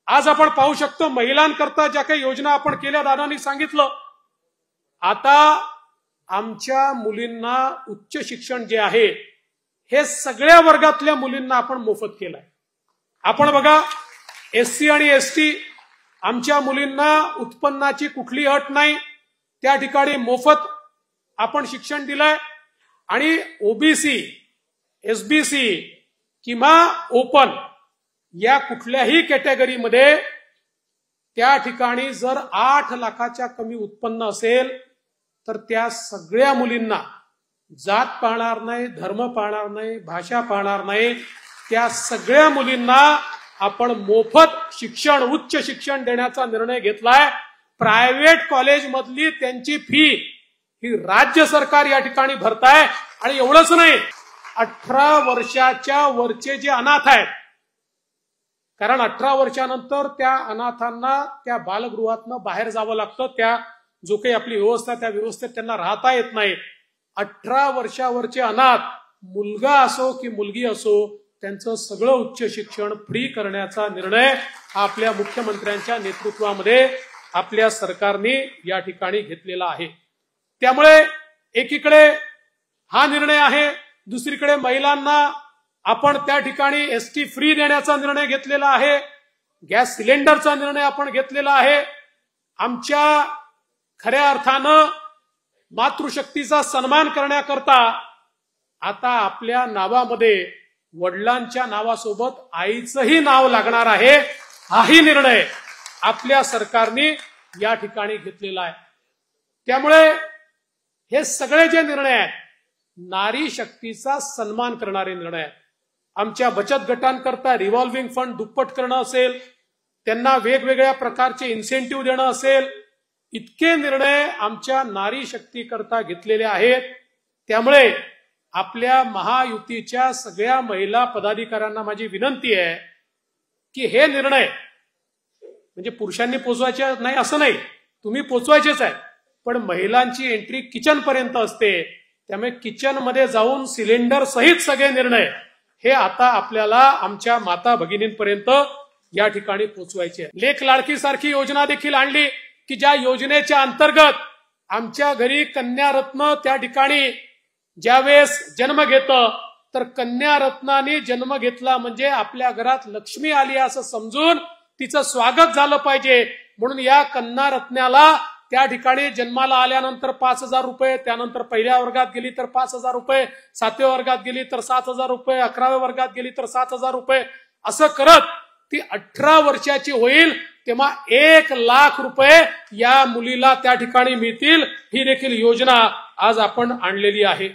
आज आपण पाहू शकतो महिलांकरता ज्या काही योजना आपण केल्या, दादांनी सांगितलं, आता आमच्या मुलींना उच्च शिक्षण जे आहे हे सगळ्या वर्गातल्या मुलींना आपण मोफत केलंय। आपण बघा, एससी आणि एसटी आमच्या मुलींना उत्पन्नाची कुठली अट नाही, त्या ठिकाणी मोफत आपण शिक्षण दिलंय। आणि ओबीसी, एसबीसी किंवा ओपन या कुठल्याही कॅटेगरीमध्ये त्या ठिकाणी जर 8 लाखाच्या कमी उत्पन्न असेल तर त्या सगळ्या मुलींना जात पाहणार नाही, धर्म पाहणार नाही, भाषा पाहणार नाही, त्या सगळ्या मुलींना आपण मोफत शिक्षण, उच्च शिक्षण देण्याचा निर्णय घेतलाय। प्रायव्हेट कॉलेज मधली त्यांची फी ही राज्य सरकार या ठिकाणी भरताय। आणि एवढंच नाही, 18 वर्षाच्या वरचे जे अनाथ आहेत, कारण 18 वर्षानंतर त्या अनाथांना त्या बालगृहातनं बाहेर जावं लागतं, त्या जो काही आपली व्यवस्था त्या व्यवस्थेत त्यांना राहता येत नाही। 18 वर्षावरचे अनाथ, मुलगा असो की मुलगी असो, त्यांचं सगळं उच्च शिक्षण फ्री करण्याचा निर्णय आपल्या मुख्यमंत्र्यांच्या नेतृत्वामध्ये आपल्या सरकारने या ठिकाणी घेतलेला आहे। त्यामुळे एकीकडे हा निर्णय आहे, दुसरीकडे महिलांना आपण त्या ठिकाणी एसटी फ्री देण्याचा निर्णय घेतलेला आहे, गॅस सिलेंडरचा निर्णय आपण घेतलेला आहे। आमच्या खऱ्या अर्थानं मातृशक्तीचा सन्मान करण्याकरता आता आपल्या नावामध्ये वडिलांच्या नावासोबत आईचंही नाव लागणार आहे, हाही निर्णय आपल्या सरकारने या ठिकाणी घेतलेला आहे। त्यामुळे हे सगळे जे निर्णय आहेत, नारी शक्तीचा सन्मान करणारे निर्णय आहेत। आमच्या बचत गटांकरता रिव्हॉल्व्हिंग फंड दुप्पट करणं असेल, त्यांना वेगवेगळ्या प्रकारचे इन्सेंटिव्ह देणं असेल, इतके निर्णय आमच्या नारी शक्तीकरता घेतलेले आहेत। त्यामुळे आपल्या महायुतीच्या सगळ्या महिला पदाधिकाऱ्यांना माझी विनंती आहे की हे निर्णय म्हणजे पुरुषांनी पोचवायचे नाही असं नाही, तुम्ही पोचवायचेच आहे, पण महिलांची एंट्री किचन पर्यंत असते, त्यामुळे किचन मध्ये जाऊन सिलेंडर सहित सगळे निर्णय हे आता आपल्याला आमच्या माता भगिनींपर्यंत या ठिकाणी पोचवायचे। लेक लाडकी सारखी योजना देखील आणली की ज्या योजनेच्या अंतर्गत आमच्या घरी कन्या रत्न त्या ठिकाणी ज्यावेळेस जन्म घेतं तर कन्या रत्नाने जन्म घेतला म्हणजे आपल्या घरात लक्ष्मी आली असं समजून तिचं स्वागत झालं पाहिजे, म्हणून या कन्या रत्नाला त्या ठिकाणी जन्माला आल्यानंतर 5,000 रुपये, त्यानंतर पहिल्या वर्गात गेली तर 5,000 रुपये, 7व्या वर्गात गेली तर 7,000 रुपये, 11व्या वर्गात गेली तर 7,000 रुपये, असं करत ती 18 वर्षाची होईल तेव्हा 1 लाख रुपये या मुलीला त्या ठिकाणी मिळतील। ही देखील योजना आज आपण आणलेली आहे।